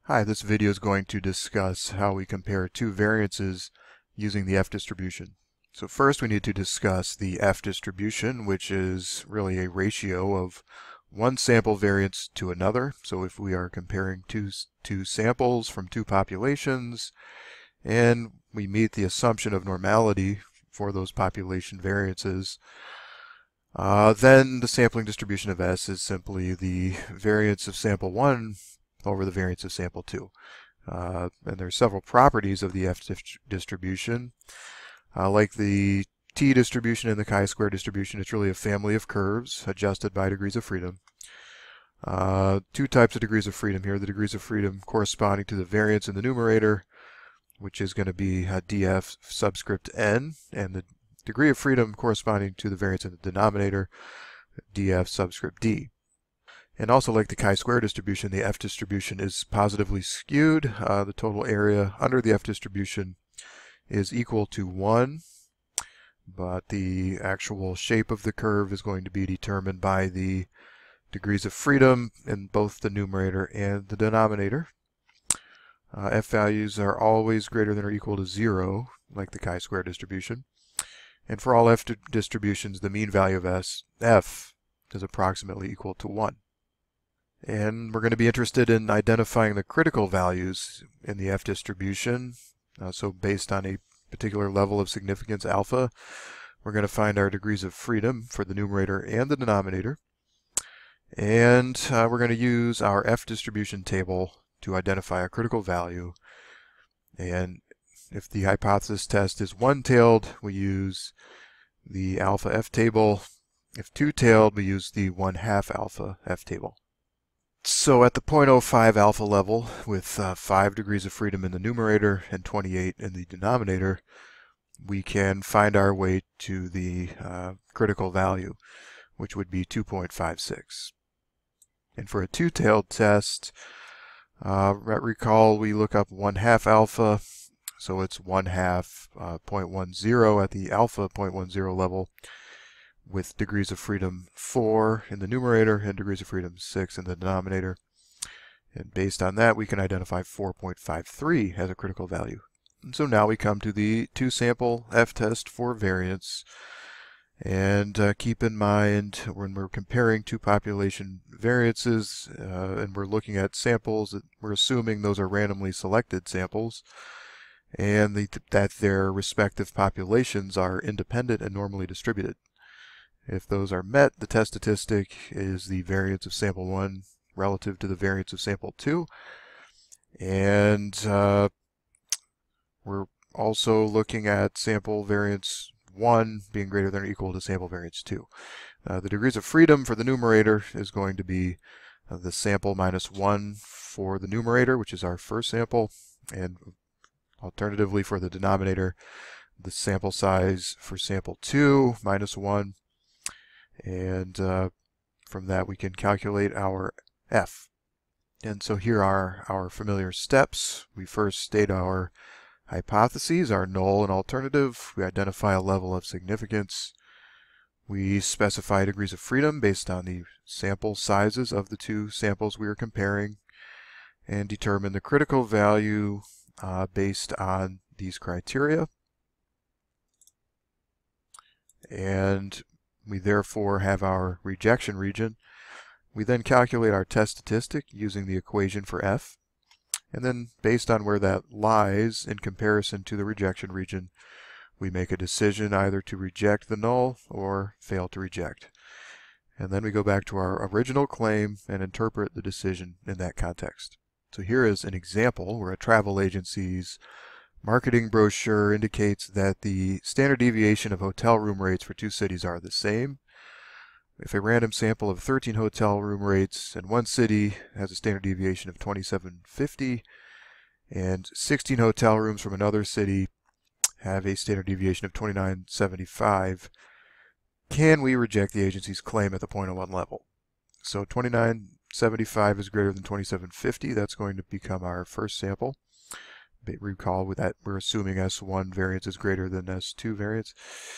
Hi, this video is going to discuss how we compare two variances using the F distribution. So first we need to discuss the F distribution, which is really a ratio of one sample variance to another. So if we are comparing two samples from two populations and we meet the assumption of normality for those population variances, then the sampling distribution of S is simply the variance of sample 1 over the variance of sample 2. And there are several properties of the F distribution. Like the T distribution and the chi-square distribution, it's really a family of curves adjusted by degrees of freedom. Two types of degrees of freedom here. The degrees of freedom corresponding to the variance in the numerator, which is going to be df subscript n, and the degree of freedom corresponding to the variance in the denominator, df subscript d. And also, like the chi-square distribution, the F distribution is positively skewed. The total area under the F distribution is equal to 1, but the actual shape of the curve is going to be determined by the degrees of freedom in both the numerator and the denominator. F values are always greater than or equal to 0, like the chi-square distribution. And for all F distributions, the mean value of F is approximately equal to 1. And we're going to be interested in identifying the critical values in the F distribution. So based on a particular level of significance alpha, we're going to find our degrees of freedom for the numerator and the denominator. And we're going to use our F distribution table to identify a critical value. And if the hypothesis test is one-tailed, we use the alpha F table. If two-tailed, we use the 1/2 alpha F table. So at the 0.05 alpha level, with 5 degrees of freedom in the numerator and 28 in the denominator, we can find our way to the critical value, which would be 2.56. And for a two-tailed test, recall we look up 1/2 alpha, so it's 1/2 0.10 at the alpha 0.10 level, with degrees of freedom 4 in the numerator and degrees of freedom 6 in the denominator. And based on that, we can identify 4.53 as a critical value. And so now we come to the two-sample F-test for variance. And keep in mind, when we're comparing two population variances and we're looking at samples, we're assuming those are randomly selected samples and that their respective populations are independent and normally distributed. If those are met, the test statistic is the variance of sample 1 relative to the variance of sample 2. And we're also looking at sample variance 1 being greater than or equal to sample variance 2. The degrees of freedom for the numerator is going to be the sample minus 1 for the numerator, which is our first sample, and alternatively for the denominator, the sample size for sample 2 minus 1. And from that we can calculate our F. And so here are our familiar steps. We first state our hypotheses, our null and alternative. We identify a level of significance. We specify degrees of freedom based on the sample sizes of the two samples we are comparing, and determine the critical value based on these criteria. And we therefore have our rejection region. We then calculate our test statistic using the equation for F. And then based on where that lies in comparison to the rejection region, we make a decision either to reject the null or fail to reject. And then we go back to our original claim and interpret the decision in that context. So here is an example where a travel agency's marketing brochure indicates that the standard deviation of hotel room rates for two cities are the same. If a random sample of 13 hotel room rates in one city has a standard deviation of 2750 and 16 hotel rooms from another city have a standard deviation of 2975, can we reject the agency's claim at the 0.01 level? So 2975 is greater than 2750. That's going to become our first sample. Recall with that we're assuming S1 variance is greater than S2 variance.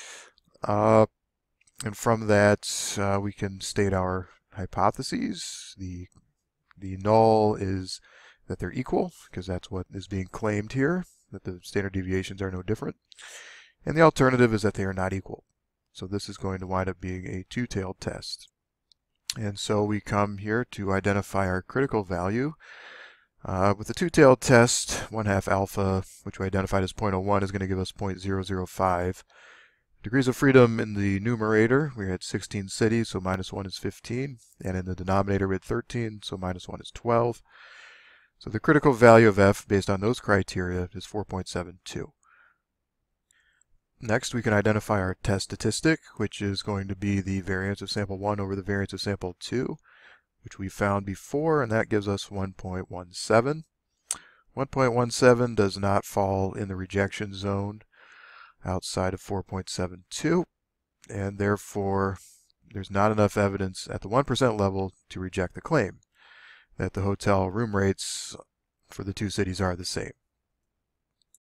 And from that we can state our hypotheses. The null is that they're equal, because that's what is being claimed here, that the standard deviations are no different. And the alternative is that they are not equal. So this is going to wind up being a two-tailed test. And so we come here to identify our critical value. With the two-tailed test, 1/2 alpha, which we identified as 0.01, is going to give us 0.005. Degrees of freedom in the numerator, we had 16 cities, so -1 is 15. And in the denominator, we had 13, so -1 is 12. So the critical value of f, based on those criteria, is 4.72. Next, we can identify our test statistic, which is going to be the variance of sample 1 over the variance of sample 2, which we found before, and that gives us 1.17. 1.17 does not fall in the rejection zone outside of 4.72, and therefore there's not enough evidence at the 1% level to reject the claim that the hotel room rates for the two cities are the same.